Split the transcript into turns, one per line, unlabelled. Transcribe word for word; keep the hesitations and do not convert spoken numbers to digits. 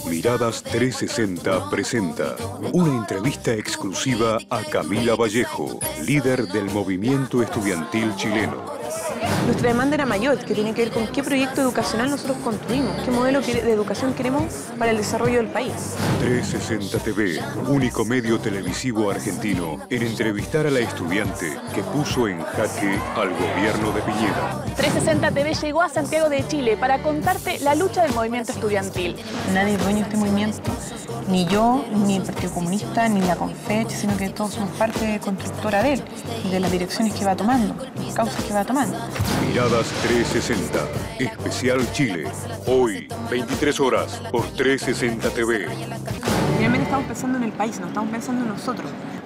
Miradas trescientos sesenta presenta una entrevista exclusiva a Camila Vallejo, líder del movimiento estudiantil chileno.
Nuestra demanda era mayor, que tiene que ver con qué proyecto educacional nosotros construimos, qué modelo de educación queremos para el desarrollo del país.
trescientos sesenta T V, único medio televisivo argentino en entrevistar a la estudiante que puso en jaque al gobierno de Piñera.
trescientos sesenta T V llegó a Santiago de Chile para contarte la lucha del movimiento estudiantil.
Nadie es dueño de este movimiento, ni yo, ni el Partido Comunista, ni la Confech, sino que todos somos parte constructora de él y de las direcciones que va tomando, causas que va tomando.
Miradas trescientos sesenta, especial Chile. Hoy, veintitrés horas, por trescientos sesenta T V.
Realmente estamos pensando en el país, no estamos pensando en nosotros.